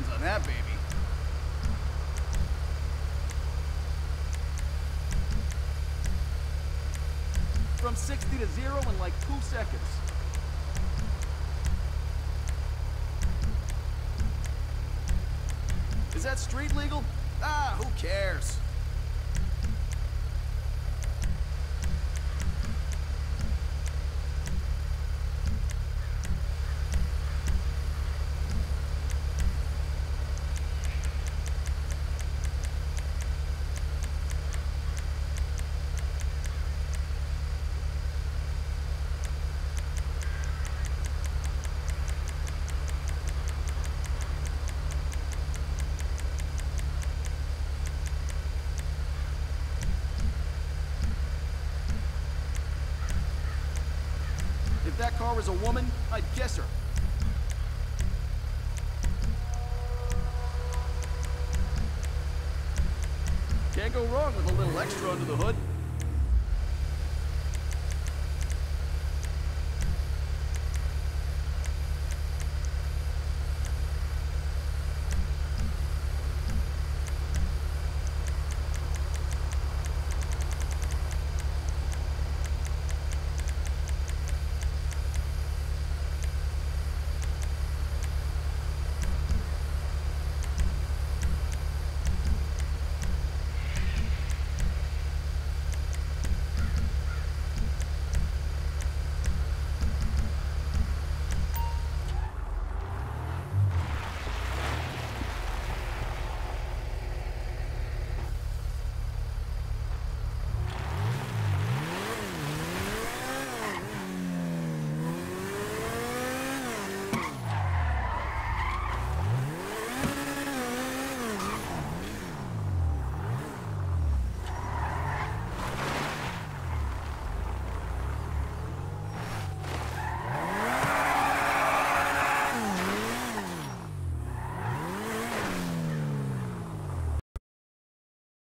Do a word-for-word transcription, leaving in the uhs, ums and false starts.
hands on that baby. From sixty to zero in like two seconds. Is that street legal? Ah, who cares? If that car was a woman, I'd kiss her. Can't go wrong with a little extra under the hood.